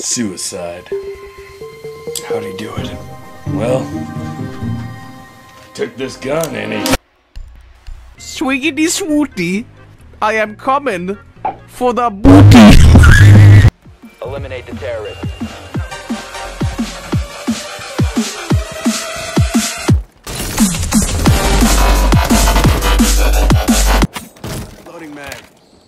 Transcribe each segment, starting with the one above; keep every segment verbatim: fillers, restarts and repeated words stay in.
Suicide. How'd he do it? Well, took this gun and he... Swiggity swooty, I am coming for the booty. Eliminate the terrorist. Loading mag.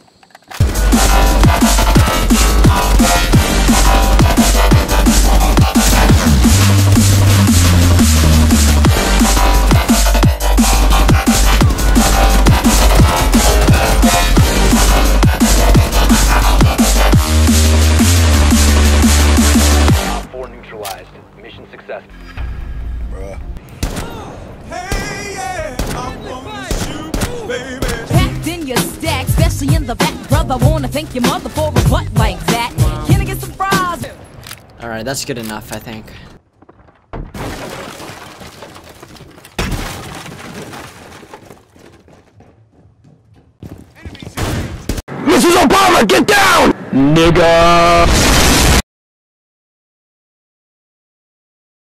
Mission success. Bruh. Hey, yeah, I'm gonna shoot, baby. Packed in your stack, especially in the back, brother. Wanna thank your mother for a butt like that. Can I get some fries? Alright, that's good enough, I think. Missus Obama, get down! Nigga!